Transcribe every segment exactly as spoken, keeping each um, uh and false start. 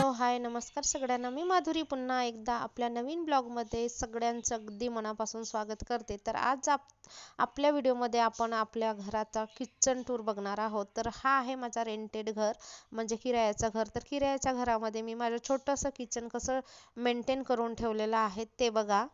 Hello hi नमस्कार सगळ्यांना. मी माधुरी पुन्हा एकदा आपल्या नवीन ब्लॉगमध्ये सगळ्यांचं अगदी मनापासून स्वागत करते. तर आज आप आपल्या व्हिडिओमध्ये आपण आपल्या घराचा किचन टूर बघणार आहोत. तर हा आहे माझा रेंटेड घर, म्हणजे किरायाचं घर. तर किरायाच्या घरामध्ये मी माझं छोटंसं किचन कसं मेंटेन करून ठेवलेलं आहे ते बघा.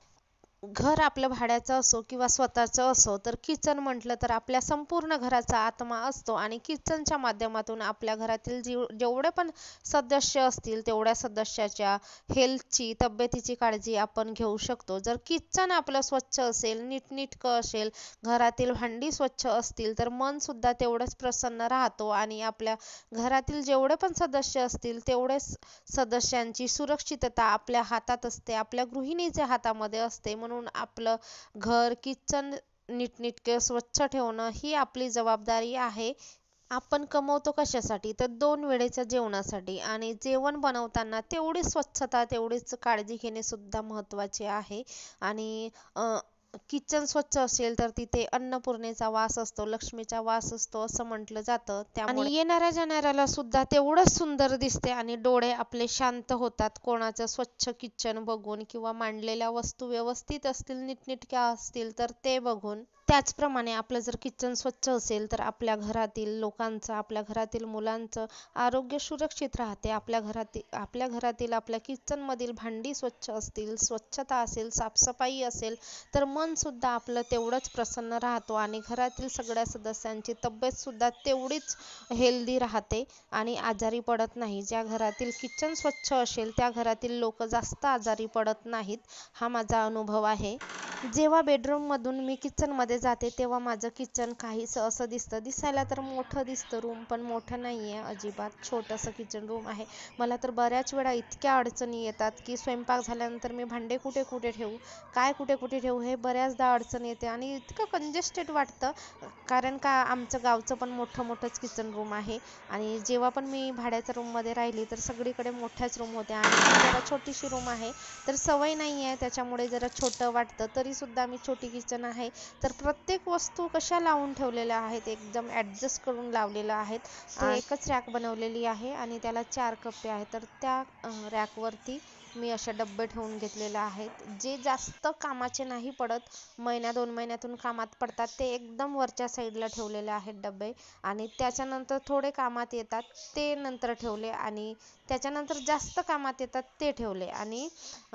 घर आपलं भाड्याचं असो किंवा स्वतःचं असो, तर किचन म्हटलं तर आपल्या संपूर्ण घराचा आत्मा असतो आणि किचनच्या माध्यमातून आपल्या घरातील जीव जेवढे पण सदस्य असतील तेवढ्या सदस्याच्या हेल्थची, तब्येतीची काळजी आपण घेऊ शकतो. जर किचन आपलं स्वच्छ असेल, नीटनेटकं असेल, घरातील भांडी स्वच्छ असतील, तर मन सुद्धा तेवढंच प्रसन्न राहतो आणि आपल्या घरातील जेवढे पण सदस्य असतील तेवढेच सदस्यांची सुरक्षितता आपल्या हातात असते, आपल्या गृहिणीच्या हातामध्ये असते. म्हणून आपलं घर, किचन नीटनेटके स्वच्छ ठेवणं ही आपली जबाबदारी आहे. आपण कमवतो कशासाठी? तर दोन वेळेच्या जेवणासाठी, आणि जेवण बनवताना तेवढीच स्वच्छता, तेवढीच काळजी घेणे सुद्धा महत्त्वाचे आहे. आणि अ, किचन स्वच्छ असेल तर तिथे अन्नपूर्णेचा वास असतो, लक्ष्मीचा वास असतो असं म्हटलं जातं. त्यामुळे आणि येणाऱ्या जाणाऱ्याला सुद्धा तेवढंच सुंदर दिसते आणि डोळे आपले शांत होतात कोणाचं स्वच्छ किचन बघून, किंवा मांडलेल्या वस्तू व्यवस्थित असतील, नीटनेटक्या असतील तर ते बघून. त्याचप्रमाणे आपलं जर किचन स्वच्छ असेल तर आपल्या घरातील लोकांचं, आपल्या घरातील मुलांचं आरोग्य सुरक्षित राहते. आपल्या घरातील आपल्या घरातील आपल्या किचनमधील भांडी स्वच्छ असतील, स्वच्छता असेल, साफसफाई असेल, तर मन सुद्धा आपलं तेवढंच प्रसन्न राहतो आणि घरातील सगळ्या सदस्यांची तब्येत सुद्धा तेवढीच हेल्दी राहते आणि आजारी पडत नाही. ज्या घरातील किचन स्वच्छ असेल त्या घरातील लोक जास्त आजारी पडत नाहीत, हा माझा अनुभव आहे. जेव्हा बेडरूममधून मी किचनमध्ये जाते तेव्हा माझं किचन काहीसं असं दिसतं. दिसायला तर मोठं दिसतं रूम, पण मोठं नाही आहे अजिबात, छोटंसं किचन रूम आहे. मला तर बऱ्याच वेळा इतक्या अडचणी येतात की स्वयंपाक झाल्यानंतर मी भांडे कुठे कुठे ठेवू, काय कुठे कुठे ठेवू, हे बऱ्याचदा अडचण येते आणि इतकं कंजेस्टेड वाटतं. कारण का आमचं गावचं पण मोठं मोठंच किचन रूम आहे आणि जेव्हा पण मी भाड्याच्या रूममध्ये राहिली तर सगळीकडे मोठ्याच रूम होत्या आणि ही जरा छोटीशी रूम आहे, तर सवय नाही आहे त्याच्यामुळे जरा छोटं वाटतं. तरीसुद्धा मी छोटी किचन आहे तर प्रत्येक वस्तू कशा लावून ठेवलेल्या आहेत, एकदम ॲडजस्ट करून लावलेल्या आहेत. ते एकच रॅक बनवलेली आहे आणि त्याला चार कप्पे आहेत, तर त्या रॅकवरती मी अशा डब्बे ठेवून घेतलेले आहेत. जे जास्त कामाचे नाही पडत, महिन्या दोन महिन्यातून कामात पडतात, ते एकदम वरच्या साईडला ठेवलेले आहेत डबे. आणि त्याच्यानंतर थोडे कामात येतात ते नंतर ठेवले, आणि त्याच्यानंतर जास्त कामात येतात ते ठेवले, आणि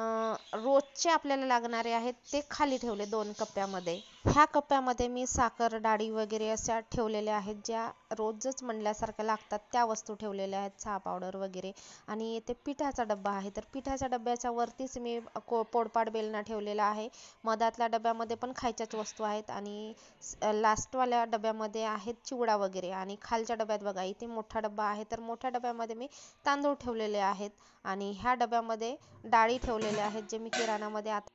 रोजचे आपल्याला लागणारे आहेत ते खाली ठेवले दोन कप्प्यामध्ये. ह्या कप्प्यामध्ये मी साखर, डाळी वगैरे अशा ठेवलेल्या आहेत, ज्या रोजच म्हणल्यासारख्या लागतात त्या वस्तू ठेवलेल्या आहेत, चहा पावडर वगैरे. आणि इथे पिठाचा डब्बा आहे, तर पिठाच्या डब्याच्या वरतीच मी को पोळपाट बेलना ठेवलेला आहे. मधातल्या डब्यामध्ये पण खायच्याच वस्तू आहेत आणि लास्टवाल्या डब्यामध्ये आहेत चिवडा वगैरे. आणि खालच्या डब्यात बघा इथे मोठा डब्बा आहे, तर मोठ्या डब्यामध्ये मी तांदूळ ठेवलेले आहेत आणि ह्या डब्यामध्ये डाळी ठेवलेल्या आहेत, जे मी किराणामध्ये आता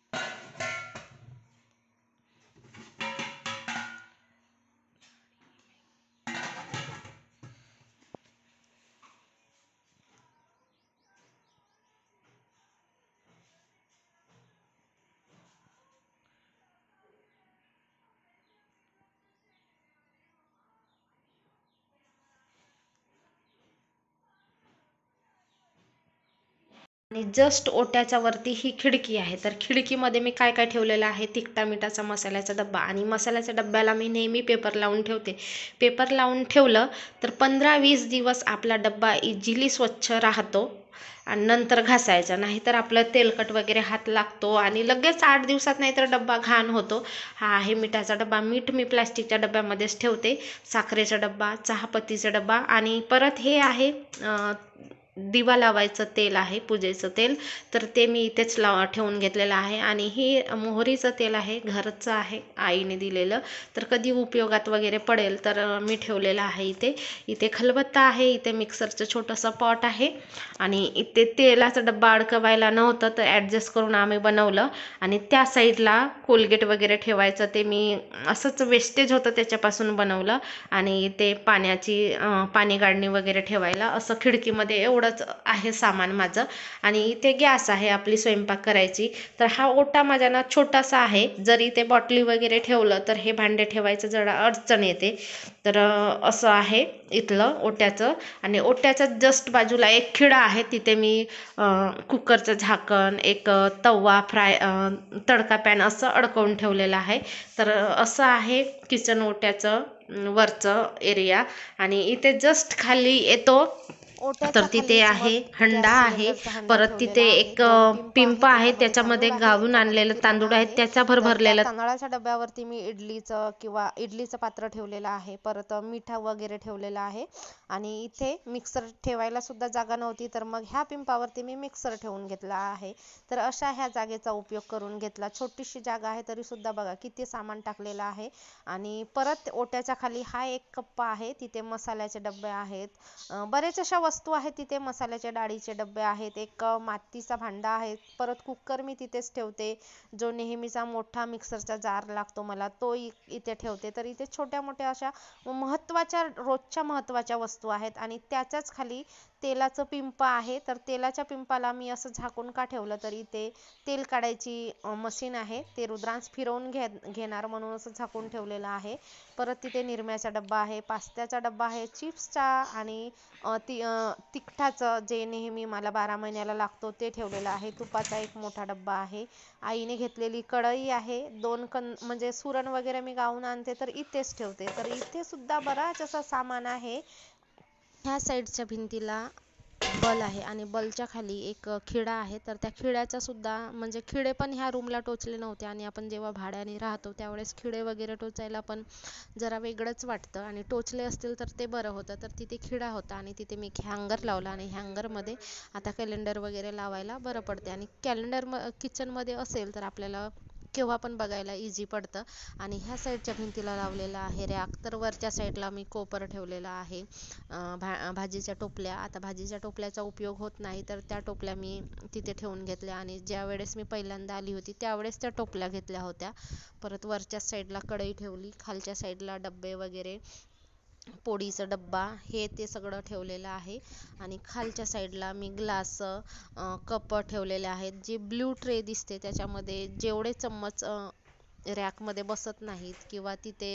आणि जस्ट ओट्याच्या वरती ही खिडकी आहे, तर खिडकीमध्ये मी काय काय ठेवलेलं आहे, तिखटा मिठाचा मसाल्याचा डब्बा. आणि मसाल्याच्या डब्याला मी नेहमी पेपर लावून ठेवते. पेपर लावून ठेवलं तर पंधरा वीस दिवस आपला डब्बा इझिली स्वच्छ राहतो आणि नंतर घासायचा, नाहीतर आपलं तेलकट वगैरे हात लागतो आणि लगेच आठ दिवसात नाहीतर डब्बा घाण होतो. हा आहे मिठाचा डब्बा. मीठ मी प्लॅस्टिकच्या डब्यामध्येच ठेवते. साखरेचा डब्बा, चहापत्तीचा डब्बा, आणि परत हे आहे दिवा लावायचं तेल आहे, पूजेचं तेल, तर ते मी इथेच लावा ठेवून घेतलेलं आहे. आणि ही मोहरीचं तेल आहे, घरचं आहे, आईने दिलेलं, तर कधी उपयोगात वगैरे पडेल तर मी ठेवलेलं आहे. इथे इथे खलबत्ता आहे, इथे मिक्सरचं छोटंसं पॉट आहे, आणि इथे तेलाचा डब्बा अडकवायला नव्हतं तर ॲडजस्ट करून आम्ही बनवलं. आणि त्या साईडला कोलगेट वगैरे ठेवायचं, ते मी असंच वेस्टेज होतं त्याच्यापासून बनवलं. आणि ते पाण्याची पाणी गाडणी वगैरे ठेवायला असं खिडकीमध्ये एवढं एवढंच आहे सामान माझं. आणि इथे गॅस आहे आपली स्वयंपाक करायची. तर हा ओटा माझा ना छोटासा आहे, जरी ते बॉटली वगैरे ठेवलं तर हे भांडे ठेवायचं जरा अडचण येते. तर असं आहे इथलं ओट्याचं. आणि ओट्याच्या जस्ट बाजूला एक खिळा आहे, तिथे मी कुकरचं झाकण, एक तवा, फ्राय तडका पॅन असं अडकवून ठेवलेलं आहे. तर असं आहे किचन ओट्याचं वरचं एरिया. आणि इथे जस्ट खाली येतो तर तिथे आहे हंडा आहे, परत तिथे एक पिंप आहे, त्याच्यामध्ये गावून आणलेलं तांदूळ आहे, त्याच्या भरभरलेलं. तांदळाच्या डब्यावरती मी इडलीचं किंवा इडलीचं पात्र ठेवलेलं आहे, परत मिठा वगैरे ठेवलेला आहे. आणि इथे मिक्सर ठेवायला सुद्धा जागा नव्हती, तर मग ह्या पिंपावरती मी मिक्सर ठेवून घेतला आहे. तर अशा ह्या जागेचा उपयोग करून घेतला. छोटीशी जागा आहे तरी सुद्धा बघा किती सामान टाकलेलं आहे. आणि परत ओट्याच्या खाली हा एक कप्पा आहे, तिथे मसाल्याचे डबे आहेत, बरेच अशा वस्तू आहेत तिथे. मसाल्याचे डाळीचे डबे आहेत, एक मातीचा भांडा आहे, परत कुकर मी तिथेच ठेवते, जो नेहमीचा मोठा मिक्सरचा जार लागतो मला तो इथे ठेवते. तर इथे छोट्या मोठ्या अशा महत्त्वाच्या रोजच्या महत्त्वाच्या वस्तू आहेत. आणि त्याच्याच खाली तेलाचं पिंप आहे. तर तेलाच्या पिंपाला मी असं झाकून का ठेवलं, तर इथे तेल काढायची मशीन आहे, ते रुद्रांश फिरवून घे घेणार म्हणून असं झाकून ठेवलेलं आहे. परत तिथे निरम्याचा डब्बा आहे, पास्त्याचा डब्बा आहे, चिप्सचा आणि ती तिखटाचं जे नेहमी मला बारा महिन्याला लागतो ते ठेवलेलं आहे. तुपाचा एक मोठा डब्बा आहे, आईने घेतलेली कढई आहे, दोन कण म्हणजे सुरण वगैरे मी गावून आणते तर इथेच ठेवते. तर इथे सुद्धा बराच असं सामान आहे. ह्या साईडच्या भिंतीला बल आहे आणि बलच्या खाली एक खिळा आहे. तर त्या खिळ्याचा सुद्धा म्हणजे खिळे पण ह्या रूमला टोचले नव्हते, आणि आपण जेव्हा भाड्याने राहतो त्यावेळेस खिळे वगैरे टोचायला पण जरा वेगळंच वाटतं, आणि टोचले असतील तर ते बरं होतं. तर तिथे खिळा होता आणि तिथे मी हँगर लावला, आणि हँगरमध्ये आता कॅलेंडर वगैरे लावायला बरं पडते. आणि कॅलेंडर म किचनमध्ये असेल तर आपल्याला केव्हा पण बघायला इझी पडतं. आणि ह्या साईडच्या भिंतीला लावलेला आहे रॅक. तर वरच्या साईडला मी कोपर ठेवलेला आहे, भा भाजीच्या टोपल्या. आता भाजीच्या टोपल्याचा उपयोग होत नाही, तर त्या टोपल्या मी तिथे ठेवून घेतल्या. आणि ज्या वेळेस मी पहिल्यांदा आली होती त्यावेळेस त्या टोपल्या घेतल्या होत्या. परत वरच्या साईडला कढई ठेवली, खालच्या साईडला डब्बे वगैरे, पोळीचा डब्बा, हे ते सगळं ठेवलेलं आहे. आणि खालच्या साईडला मी ग्लास, कप ठेवलेले आहेत. जी ब्ल्यू ट्रे दिसते त्याच्यामध्ये जेवढे चम्मच रॅकमध्ये बसत नाहीत किंवा तिथे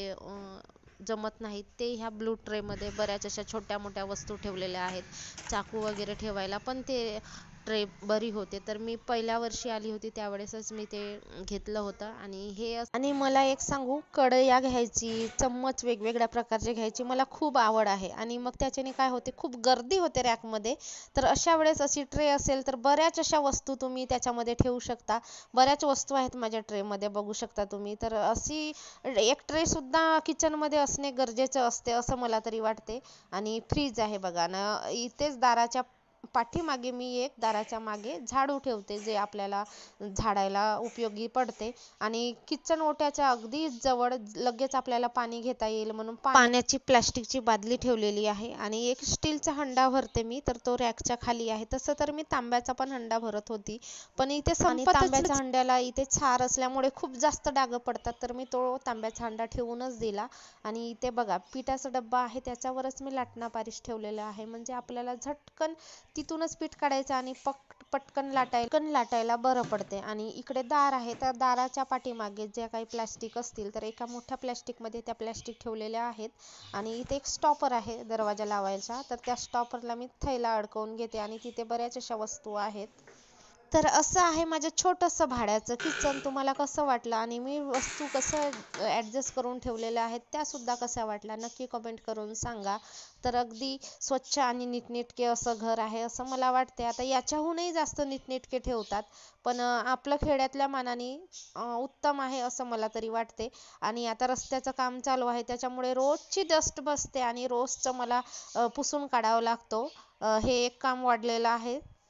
जमत नाहीत ते ह्या ब्लू ट्रेमध्ये बऱ्याच अशा छोट्या मोठ्या वस्तू ठेवलेल्या आहेत. चाकू वगैरे ठेवायला पण ते ट्रे बरी होते. तर मी पहिल्या वर्षी आली होती त्यावेळेसच मी ते घेतलं होतं. आणि हे आणि मला एक सांगू, कढया घ्यायची, चम्मच वेगवेगळ्या प्रकारचे घ्यायची मला खूप आवड आहे. आणि मग त्याच्याने काय होते, खूप गर्दी होते रॅकमध्ये. तर अशा वेळेस अशी ट्रे असेल तर बऱ्याच अशा वस्तू तुम्ही त्याच्यामध्ये ठेवू शकता. बऱ्याच वस्तू आहेत माझ्या ट्रेमध्ये, बघू शकता तुम्ही. तर अशी एक ट्रे सुद्धा किचनमध्ये असणे गरजेचं असते असं मला तरी वाटते. आणि फ्रीज आहे बघा ना, इथेच दाराच्या पाठीमागे मी एक दाराच्या मागे झाडू ठेवते, जे आपल्याला झाडायला उपयोगी पडते. आणि किचन ओट्याच्या अगदी जवळ लगेच आपल्याला पाणी घेता येईल म्हणून पाण्याची प्लॅस्टिकची बादली ठेवलेली आहे. आणि एक स्टीलचा हंडा भरते मी, तर तो रॅकच्या खाली आहे. तसं तर मी तांब्याचा पण हंडा भरत होती, पण इथे संपतच तांब्याच्या हंड्याला इथे क्षार असल्यामुळे खूप जास्त डाग पडतात, तर मी तो तांब्याचा हंडा ठेवूनच दिला. आणि इथे बघा पिठाचा डब्बा आहे, त्याच्यावरच मी लाटणा पारीश ठेवलेलं आहे, म्हणजे आपल्याला झटकन तिथूनच पीठ काढायचं आणि पक पटकन लाटायला पटकन लाटायला बरं पडते. आणि इकडे दार आहे, तर दाराच्या पाठीमागे जे काही प्लॅस्टिक असतील तर एका मोठ्या प्लॅस्टिकमध्ये त्या प्लॅस्टिक ठेवलेल्या आहेत. आणि इथे एक स्टॉपर आहे दरवाजा लावायचा, तर त्या स्टॉपरला मी थैला अडकवून घेते. आणि तिथे बऱ्याच अशा वस्तू आहेत. तर असं आहे माझं छोटंसं भाड्याचं किचन. तुम्हाला कसं वाटलं, आणि मी वस्तू कसं ॲडजस्ट करून ठेवलेल्या आहेत त्यासुद्धा कशा वाटल्या नक्की कमेंट करून सांगा. तर अगदी स्वच्छ आणि नीटनेटके असं घर आहे असं मला वाटते. आता याच्याहूनही जास्त नीटनेटके ठेवतात, पण आपलं खेड्यातल्या मानाने उत्तम आहे असं मला तरी वाटते. आणि आता रस्त्याचं काम चालू आहे त्याच्यामुळे रोजची डस्ट बसते आणि रोजचं मला पुसून काढावं लागतो. हे एक काम वाढलेलं आहे.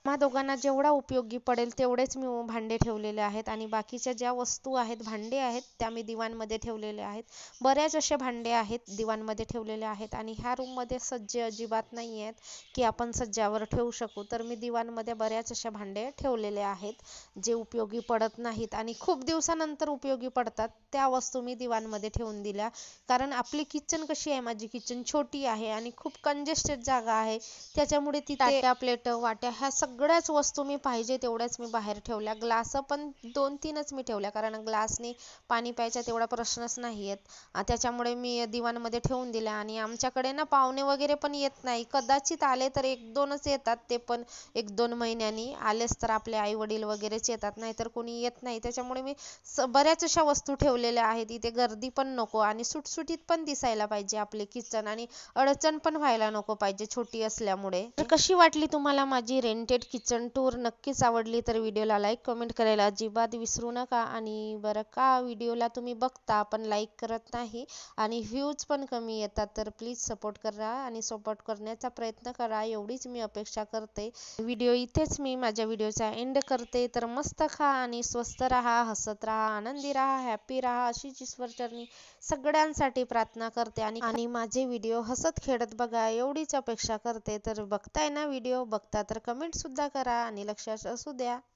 आम्हा दोघांना जेवढा उपयोगी पडेल तेवढेच मी भांडे ठेवलेले आहेत आणि बाकीच्या ज्या वस्तू आहेत, भांडे आहेत, त्या मी दिवाणमध्ये ठेवलेले आहेत. बऱ्याच असे भांडे आहेत दिवाणमध्ये ठेवलेले आहेत आणि ह्या रूममध्ये सज्जे अजिबात नाही आहेत की आपण सज्जावर ठेवू शकू. तर मी दिवाणमध्ये बऱ्याच अशा भांडे ठेवलेले आहेत जे उपयोगी पडत नाहीत आणि खूप दिवसानंतर उपयोगी पडतात. त्या वस्तू मी दिवाणमध्ये ठेवून दिल्या. कारण आपली किचन कशी आहे, माझी किचन छोटी आहे आणि खूप कंजेस्टेड जागा आहे. त्याच्यामुळे तिथे ताट्या, प्लेट, वाट्या ह्या सगळ्याच वस्तू मी पाहिजे तेवढ्याच मी बाहेर ठेवल्या. ग्लास पण दोन तीनच मी ठेवल्या कारण ग्लासने पाणी प्यायचा तेवढा प्रश्नच नाही येत. त्याच्यामुळे मी दिवाणमध्ये ठेवून दिल्या. आणि आमच्याकडे ना पाहुणे वगैरे पण येत नाही. कदाचित आले तर एक दोनच येतात, ते पण एक दोन महिन्यांनी. आलेच तर आपले आई वडील वगैरेच येतात, नाही तर कोणी येत नाही. त्याच्यामुळे मी बऱ्याच अशा वस्तू ठेवलेल्या आहेत. इथे गर्दी पण नको आणि सुटसुटीत पण दिसायला पाहिजे आपले किचन आणि अडचण पण व्हायला नको पाहिजे छोटी असल्यामुळे. तर कशी वाटली तुम्हाला माझी रेंटेड किचन टूर? नक्कीच आवडली तर व्हिडिओला लाईक कमेंट करायला अजिबात विसरू नका. आणि बरं का, व्हिडिओला तुम्ही बघता पण लाईक करत नाही आणि व्ह्यूज पण कमी येतात, तर प्लीज सपोर्ट करा आणि सपोर्ट करण्याचा प्रयत्न करा, एवढीच मी अपेक्षा करते. व्हिडिओ इथेच मी माझ्या व्हिडिओचा एंड करते. तर मस्त खा आणि स्वस्त राहा, हसत राहा, आनंदी राहा, हॅपी राहा अशीच ईश्वरचरणी सगळ्यांसाठी प्रार्थना करते. आणि आणि माझे व्हिडिओ हसत खेळत बघा एवढीच अपेक्षा करते. तर बघताय ना व्हिडिओ, बघता तर कमेंट सुद्धा करा आणि लक्षात असू द्या